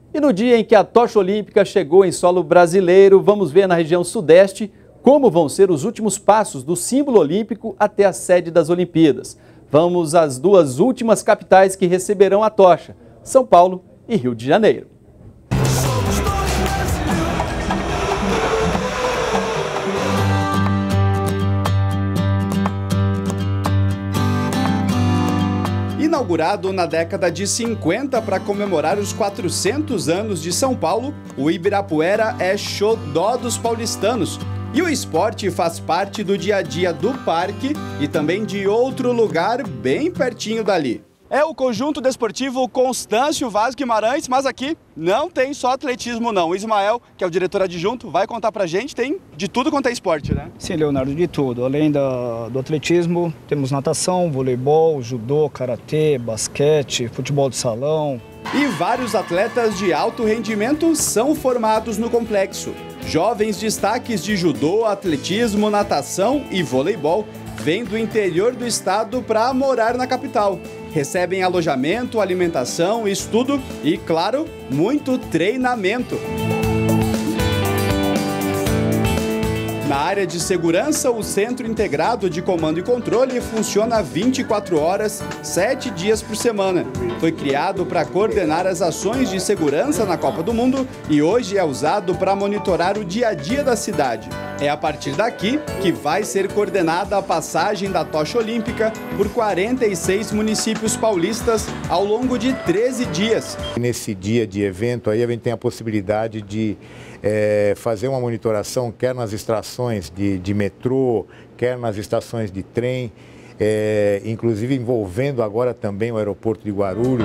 E no dia em que a tocha olímpica chegou em solo brasileiro, vamos ver na região sudeste como vão ser os últimos passos do símbolo olímpico até a sede das Olimpíadas. Vamos às duas últimas capitais que receberão a tocha, São Paulo e Rio de Janeiro. Inaugurado na década de 50 para comemorar os 400 anos de São Paulo, o Ibirapuera é xodó dos paulistanos. E o esporte faz parte do dia a dia do parque e também de outro lugar bem pertinho dali. É o Conjunto Desportivo Constâncio Vaz Guimarães, mas aqui não tem só atletismo não. O Ismael, que é o diretor adjunto, vai contar pra gente, tem de tudo quanto é esporte, né? Sim, Leonardo, de tudo. Além do atletismo, temos natação, voleibol, judô, karatê, basquete, futebol de salão. E vários atletas de alto rendimento são formados no complexo. Jovens destaques de judô, atletismo, natação e voleibol vêm do interior do estado para morar na capital. Recebem alojamento, alimentação, estudo e, claro, muito treinamento. Na área de segurança, o Centro Integrado de Comando e Controle funciona 24 horas, 7 dias por semana. Foi criado para coordenar as ações de segurança na Copa do Mundo e hoje é usado para monitorar o dia a dia da cidade. É a partir daqui que vai ser coordenada a passagem da tocha olímpica por 46 municípios paulistas ao longo de 13 dias. Nesse dia de evento aí a gente tem a possibilidade de fazer uma monitoração, quer nas estações de metrô, quer nas estações de trem, inclusive envolvendo agora também o aeroporto de Guarulhos.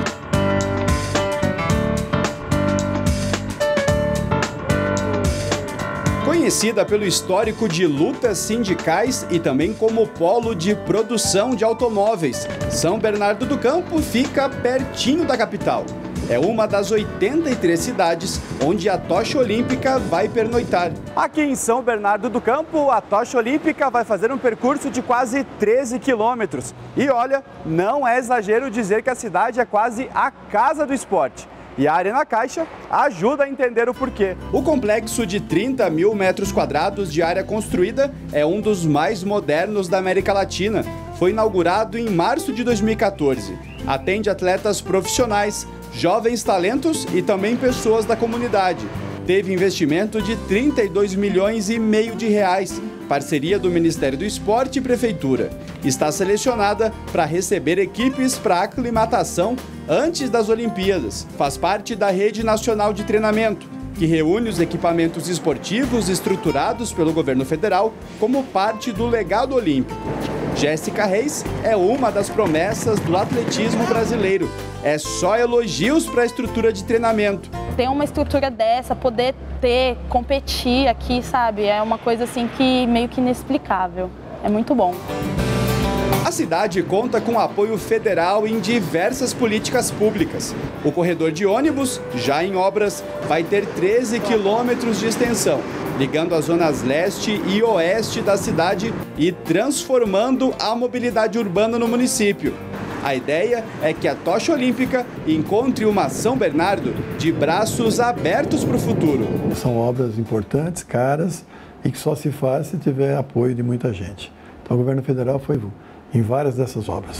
Conhecida pelo histórico de lutas sindicais e também como polo de produção de automóveis, São Bernardo do Campo fica pertinho da capital. É uma das 83 cidades onde a tocha olímpica vai pernoitar. Aqui em São Bernardo do Campo, a tocha olímpica vai fazer um percurso de quase 13 quilômetros. E olha, não é exagero dizer que a cidade é quase a casa do esporte. E a Arena Caixa ajuda a entender o porquê. O complexo de 30 mil metros quadrados de área construída é um dos mais modernos da América Latina. Foi inaugurado em março de 2014. Atende atletas profissionais, jovens talentos e também pessoas da comunidade. Teve investimento de 32 milhões e meio de reais, parceria do Ministério do Esporte e Prefeitura. Está selecionada para receber equipes para aclimatação antes das Olimpíadas. Faz parte da Rede Nacional de Treinamento, que reúne os equipamentos esportivos estruturados pelo governo federal como parte do legado olímpico. Jéssica Reis é uma das promessas do atletismo brasileiro. É só elogios para a estrutura de treinamento. Ter uma estrutura dessa, poder competir aqui, sabe, é uma coisa assim que meio que inexplicável. É muito bom. A cidade conta com apoio federal em diversas políticas públicas. O corredor de ônibus, já em obras, vai ter 13 quilômetros de extensão, ligando as zonas leste e oeste da cidade e transformando a mobilidade urbana no município. A ideia é que a tocha olímpica encontre uma São Bernardo de braços abertos para o futuro. São obras importantes, caras e que só se faz se tiver apoio de muita gente. Então o governo federal foi em várias dessas obras.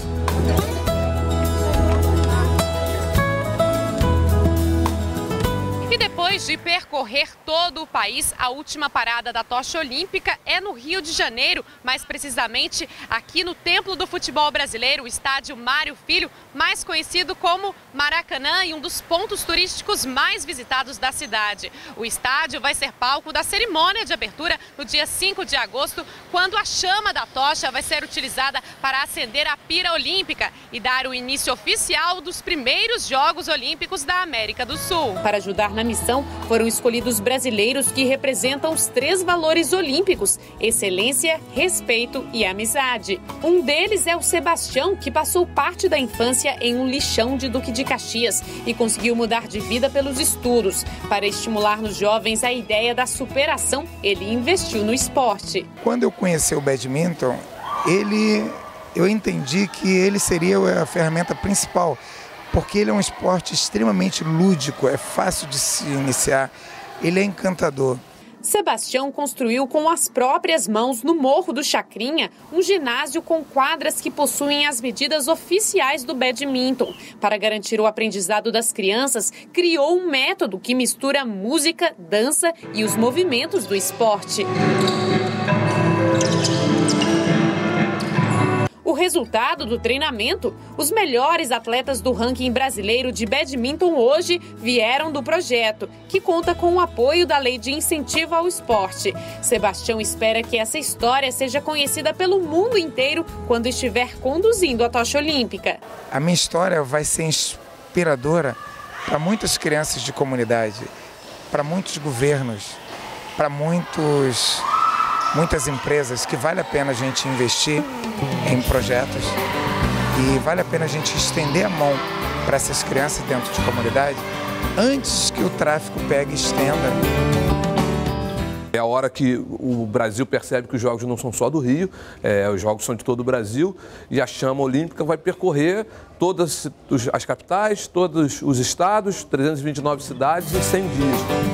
E depois de percorrer todo o país, a última parada da tocha olímpica é no Rio de Janeiro, mais precisamente aqui no Templo do Futebol Brasileiro, o estádio Mário Filho, mais conhecido como Maracanã e um dos pontos turísticos mais visitados da cidade. O estádio vai ser palco da cerimônia de abertura no dia 5 de agosto, quando a chama da tocha vai ser utilizada para acender a pira olímpica e dar o início oficial dos primeiros Jogos Olímpicos da América do Sul. Para ajudar na missão, foram escolhidos brasileiros que representam os 3 valores olímpicos: excelência, respeito e amizade. Um deles é o Sebastião, que passou parte da infância em um lixão de Duque de Caxias e conseguiu mudar de vida pelos estudos. Para estimular nos jovens a ideia da superação, ele investiu no esporte. Quando eu conheci o badminton, eu entendi que ele seria a ferramenta principal porque ele é um esporte extremamente lúdico, é fácil de se iniciar, ele é encantador. Sebastião construiu com as próprias mãos, no Morro do Chacrinha, um ginásio com quadras que possuem as medidas oficiais do badminton. Para garantir o aprendizado das crianças, criou um método que mistura música, dança e os movimentos do esporte. O resultado do treinamento? Os melhores atletas do ranking brasileiro de badminton hoje vieram do projeto, que conta com o apoio da Lei de Incentivo ao Esporte. Sebastião espera que essa história seja conhecida pelo mundo inteiro quando estiver conduzindo a tocha olímpica. A minha história vai ser inspiradora para muitas crianças de comunidade, para muitos governos, para muitas empresas, que vale a pena a gente investir em projetos e vale a pena a gente estender a mão para essas crianças dentro de comunidade antes que o tráfico pegue e estenda. É a hora que o Brasil percebe que os Jogos não são só do Rio, os Jogos são de todo o Brasil, e a chama olímpica vai percorrer todas as capitais, todos os estados, 329 cidades em 100 dias.